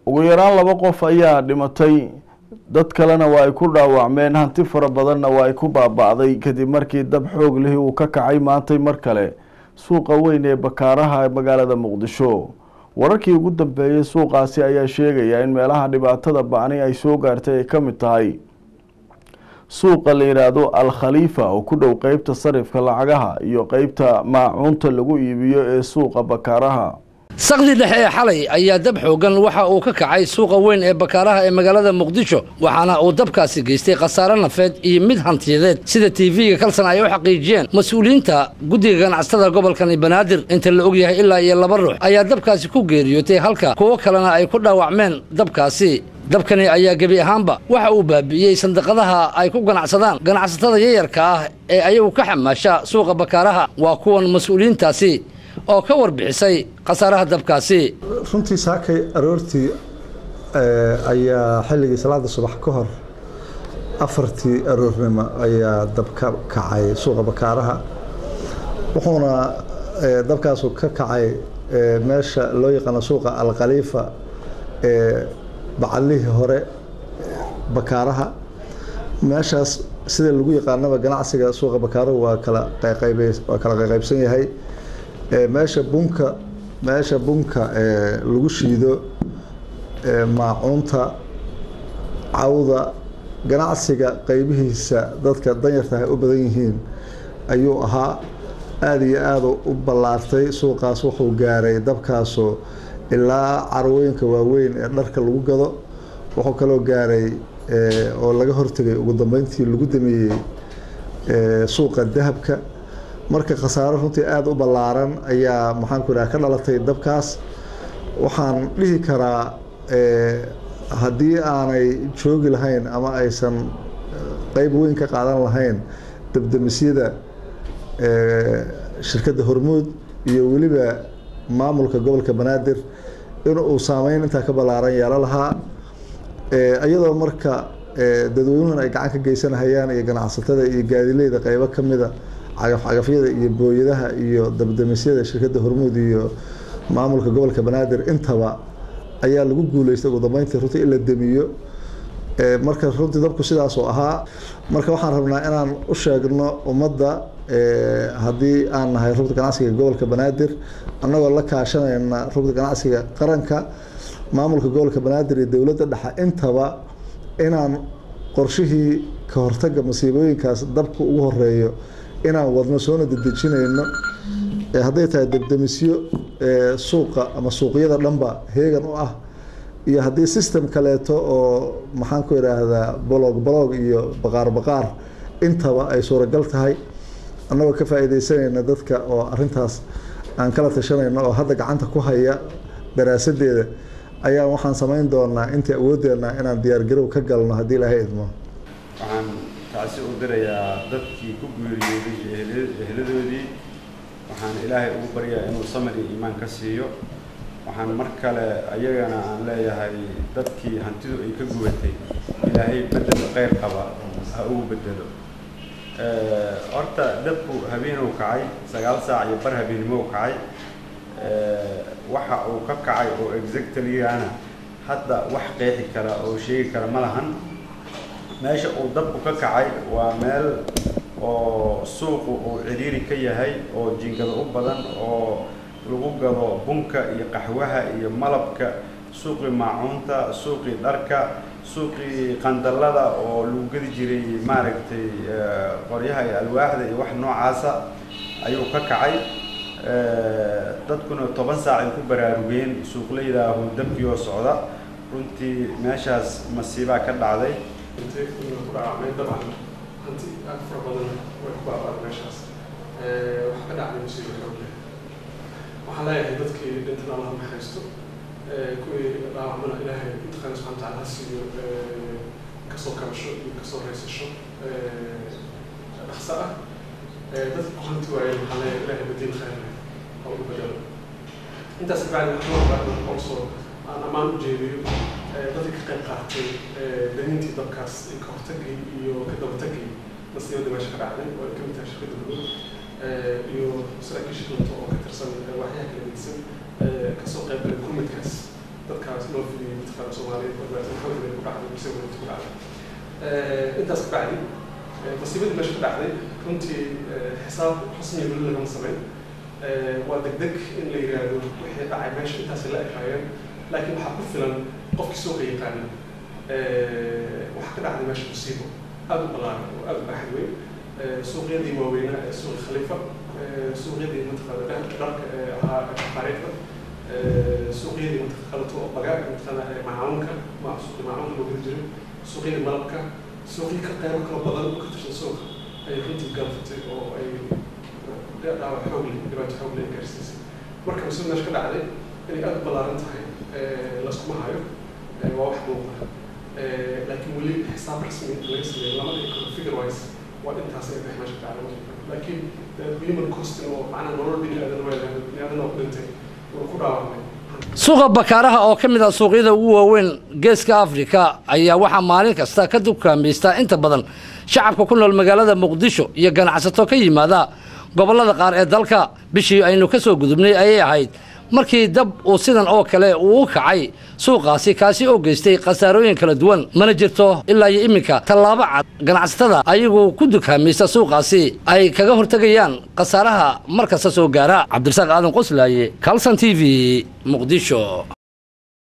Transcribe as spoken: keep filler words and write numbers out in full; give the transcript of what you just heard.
ugu yaraan laba qof ayaa dhimatay dad kalena waa ay ku dhaawacmeen hanti fara badanna waa ay ku baaba'day kadib markii dab xoog leh uu ka kacay maantay mar kale suuqa weyn ee Bakaaraha ee magaalada Muqdisho. wararkii ugu dambeeyay suuqaasi ayaa sheegaya in meelaha dhibaatada ba'ani ay soo gaartay ay ka mid tahay suuqa la yiraahdo Al Khalifa oo ku dhow qaybta sarifka lacagaha iyo qaybta maacuunta lagu iibiyo ee suuqa Bakaaraha. saqdi dhexe ee xalay ayaa dab xoogan waxa uu ka kacay suuqa weyn ee Bakaaraha ee magaalada Muqdisho waxaana uu dabkaasi geystay khasaare nafeed iyo mid hantiyadeed sida T V-ga kalsan ay u xaqiijiyeen mas'uuliyiinta guddiga ganacsatada gobolka Banaadir inta la og yahay ilaa iyo laba ruux ayaa dabkaasi ku geeriyootay halka kuwa kalena ay ku dhaawacmeen dabkaasi. dabkani ayaa gabi ahaanba waxa uu baabi'iyay sandaqadaha ay ku ganacsadaan ganacsatada yaryarka ah ee ayagu ka xamaasha suuqa Bakaaraha waa kuwan mas'uuliyiintaasi oo ka warbixisay khasaaraha dabkaasi. runtii saakay aroortii ayaa xilligii salaada subax ka hor afartii aroornimo ayaa dab ka kacay suuqa Bakaaraha wuxuuna dabkaas ka kacay meesha loo yaqaan suuqa Al Khalifa ee bacalihii hore Bakaaraha meeshaas sida lagu yaqaanaba ganacsiga suuqa Bakaaraha waa kala qayqaybay waa kala qayqaybsan yahay meesha bunka meesha bunka ee lagu shiido ee maacuunta cawda ganacsiga qaybihiisa dadka danyarta ay u badan yihiin ayuu ahaa aad iyo aad u ballaartay suuqaas wuxuu gaaray dabkaasoo ilaa carwooyinka waaweyn ee dharka lagu gado wuxuu kaloo gaaray oo laga hortagay ugu dambeyntii lagu dameeyay suuqa dahabka marka khasaaro runtii aad u ballaaran ayaa maxaan ku raaa ka dhalatay dabkaas waxaan dhihi karaa haddii aanay joogi lahayn ama aysan qayb weyn ka qaadan lahayn dabdamisyada shirkadda Hormuud iyo weliba maamulka gobolka Banaadir in uu saameyn inta ka ballaaran yeelan lahaa iyadoo marka dadweynuhu ay gacan ka geysanayaan iyo ganacsatada iyo gaadiidleyda qaybo kamida cagaf-cagafyada iyo booyadaha iyo dabdamisyada shirkadda Hormuud iyo maamulka gobolka Banaadir intaba ayaa lagu guuleystay ugu dambeyntii runtii in la damiyo marka runtii dabku sidaas oo ahaa marka waxaan rabnaa inaan u sheegno ummadda haddii aan nahay rugta ganacsiga gobolka Banaadir annagoo la kaashanayna rugta ganacsiga qaranka maamulka gobolka Banaadir iyo dawladda dhexe intaba inaan qorshihii ka hortagga masiibooyinkaas dabku ugu horeeyo inaan wadno soo dedejinayno hadday tahay dabdamisyo suuqa ama suuqyada dhanba heegan u ah iyo haddii system kaleeto oo maxaan ku yiraahdaa blog blog iyo baqaar baqaar intaba ay suuragal tahay annagoo ka faa'iideysanayna dadka oo arintaas aan kala tashanayno oo hadda gacanta ku haya daraasadeeda ayaa waxaan samayn doonaa inta awoodeena inaan diyaar garow ka galno haddii Ilaahay idmo. waxaan taasi u dirayaa dadkii ku guuriyay eheladoodii waxaan Ilaahay ugu baryaa inuu samir iyo iimaan ka siiyo waxaan mar kale ayagana aan leeyahay dadkii hantidu ay ka gubatay Ilaahay bedel khayr qaba ha uu bedelo ee horta dabku habeenuu kacay sagaal saac iyo bar habeenimo kacay ee waxa uu ka kacay oo exactly ana hadda wax qeexi kara oo sheegi kara ma lahan meesha uu dabku ka kacay waa meel oo suuqu uu ciriiri ka yahay oo jiingada u badan oo lagu gado bunka iyo qaxwaha iyo malabka suuqi maacuunta suuqi dharka suuqi qandalada oo lagu gadi jiray maaragtay qoryaha iyo alwaaxda iyo wax noocaasa ayuu ka kacay dadkuna toban saac ay ku baraarugeen suuqleyda oo dabkii oo socda runtii meeshaas masiiba ka dhacday intii ku dhacay dabcan hanti afar badan way ku baaba'day meeshaas ee wax ka dhacay masiibo xoog leh waxaan leeyahay dadkii dhintan Allah ma haysto ee kuwii dhaawacmana Ilaahay inta subhanahu wa ta'ala siiyo ee kasoo kabasho iyo kasoo reesasho ee dhaqso ah ee dadka hanti waayay waxaan leeyahay Ilaahay badil khayr oo u bedelo intaas bacdi waxaan rabaa also aan amaan u jeediyo dadka ka qayb qaatay danintii dabkaas ka hortagay iyo ka dabatagay masiibada meesha ka dhacday oo ka mid tahay shirkadda Hormuud iyo saraakiisha shirkadda oo ka tirsan waxyaha kala gedisan ka soo qayb galay gurmadkaas dadkaas loo fidiyey dadka Soomaaliyeed barbaarsan xoog leh ku dhacday mise wada ku dhacday intaas ka bacdi masiibada meesha ka dhacday runtii xisaab rasmi ah lagama sameyn waa degdeg in la yiraahdo wixii dhacay meesha intaas la ekaayeen laakiin waxa ku filan qofkii soo qeybqaana waxa ka dhacday meesha musiibo aad u balaaran oo aad u baaxad weyn suuqyadii waaweynaa ee suuqa khaliifa suuqyadii mataqaana dharka ahaa taariikhda suuqyadii mataqaana oo bagaag mataqaana macaamulka ma suuqa macaamulka lagu jiray suuqyadii malabka suuqii ka qayb kala badan oo ka tirsan suuqa ay runtii galfatay oo ay dhaawac xoog leh dhibaato xoog leh gaarsiisay marka musiibada meesha ka dhacday inay aad u balaaran tahay laskuma hayo waa wax muuqda laakiin weli xisaab rasmi laga sameeyay lama dhigi karo figure wise waa intaas ay meesha ka dhacday laakiin human cost oo macnaha nolol bini'aadan waa bini'aadan oo dhintay oo ku dhaawacmay suuqa bakaaraha oo ka mid ah suuqyada ugu waaweyn geeska Afrika ayaa waxa maalin kasta ka dukaamaysta inta badan shacabka ku nool magaalada Muqdisho iyo ganacsato ka yimaada gobolada qaar ee dalka bishii aynu ka soo gudubnay ayay ahayd markii dab uu sidan oo kale uu kacay suuqaasi kaasi oo geystay qasaarooyin kala duwan mana jirto ilaa iyo iminka tallaabo cad ganacsatada ayagu ku dukaamaysta suuqaasi ay kaga hortagayaan qasaaraha markasta soo gaara cabdirasaaq aadan qoslaaye Kalsan T V Muqdisho.